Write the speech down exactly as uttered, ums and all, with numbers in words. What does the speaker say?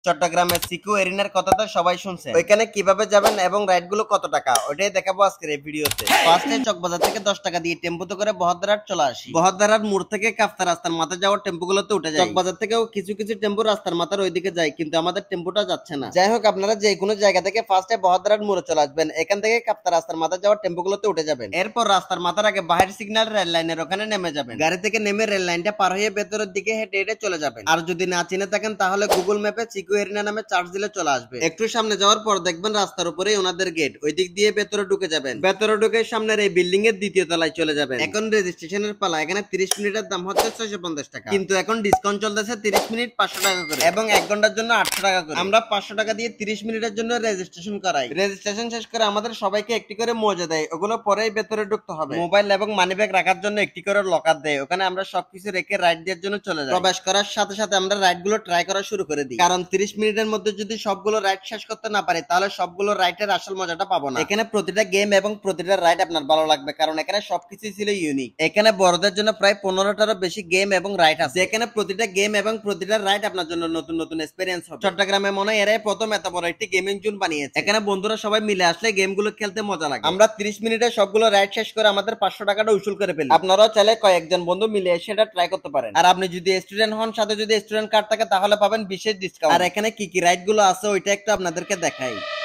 চট্টগ্রামের সিকু এরিনার কথা তো সবাই শুনছে। ওইখানে কিভাবে যাবেন এবং রাইড গুলো কত টাকা ওইটাই দেখাবো আজকের এই ভিডিওতে। ফার্স্টে চকবাজার থেকে দশ টাকা দিয়ে টেম্পুতে করে বহদ্দারহাট চলে আসি। বহদ্দারহাট মোড় থেকে কাফতা রাস্তার মাথায় যাওয়ার টেম্পু গুলোতে উঠে যায়। চকবাজার থেকেও কিছু কিছু টেম্পু রাস্তার মাথার ওইদিকে যায়, কিন্তু আমাদের টেম্পুটা যাচ্ছে না। যাই হোক, আপনারা যে কোনো জায়গা থেকে ফার্স্টে বহদ্দারহাট মোড়ে চলে আসবেন, এখান থেকে কাফতা রাস্তার মাথায় যাওয়ার টেম্পু গুলোতে উঠে যাবেন। এরপর রাস্তার মাথার আগে বাহির সিগন্যাল রেল লাইনের ওখানে নেমে যাবেন। গাড়ি থেকে নেমে রেল লাইনটা পার হয়ে ভেতরের দিকে হেঁটে হেঁটে চলে যাবেন। আর যদি না চিনে থাকেন তাহলে গুগল ম্যাপে সিকু এরিনা নামে চার্জ দিলে চলে আসবে। একটু সামনে যাওয়ার পর দেখবেন রাস্তার উপরেই ওনাদের গেট, ওই দিক দিয়ে ভেতরে ঢুকে যাবেন। ভেতরে ঢুকে সামনের এই বিল্ডিং এর দ্বিতীয় তলায় চলে যাবেন। এখন রেজিস্ট্রেশনের পালা। এখানে তিরিশ মিনিটের দাম হচ্ছে ছয়শো পঞ্চাশ টাকা, কিন্তু এখন ডিসকাউন্ট চলতেছে তিরিশ মিনিট পাঁচশো টাকা করে এবং এক ঘন্টার জন্য আটশো টাকা করে। আমরা পাঁচশো টাকা দিয়ে তিরিশ মিনিটের জন্য রেজিস্ট্রেশন করাই। রেজিস্ট্রেশন শেষ করে আমাদের সবাইকে একটি করে মজা দেয়, ওগুলো পরেই ভেতরে ঢুকতে হবে। মোবাইল এবং মানি ব্যাগ রাখার জন্য একটি করে লকার দেয়, ওখানে আমরা সবকিছু রেখে রাইড দেওয়ার জন্য চলে যাই। প্রবেশ করার সাথে সাথে আমরা রাইড গুলো ট্রাই করা শুরু করে দিই, কারণ তিরিশ মিনিটের মধ্যে যদি সবগুলো রাইড শেষ করতে না পারি তাহলে সবগুলো রাইডের আসল মজাটা পাবো না। এখানে প্রতিটা গেম এবং প্রতিটা রাইড আপনার ভালো লাগবে, কারণ এখানে সবকিছু ছিল ইউনিক। এখানে বড়দের জন্য প্রায় পনেরোটারও বেশি গেম এবং রাইড আছে, এখানে প্রতিটা গেম এবং প্রতিটা রাইড আপনার জন্য নতুন নতুন এক্সপেরিয়েন্স হবে। চট্টগ্রামে মনে হয় এরাই প্রথম এত বড় একটি গেমিং জোন বানিয়েছে। এখানে বন্ধুরা সবাই মিলে আসলে গেম গুলো খেলতে মজা লাগে। আমরা তিরিশ মিনিটে সবগুলো রাইড শেষ করে আমাদের পাঁচশো টাকাটা উসুল করে ফেলি। আপনারাও চাইলে কয়েকজন বন্ধু মিলে সেটা ট্রাই করতে পারেন। আর আপনি যদি স্টুডেন্ট হন, সাথে যদি স্টুডেন্ট কার্ড থাকে তাহলে পাবেন বিশেষ ডিসকাউন্ট। আর এখানে কি কি রাইড গুলো আছে ওইটা একটু আপনাদেরকে দেখাই।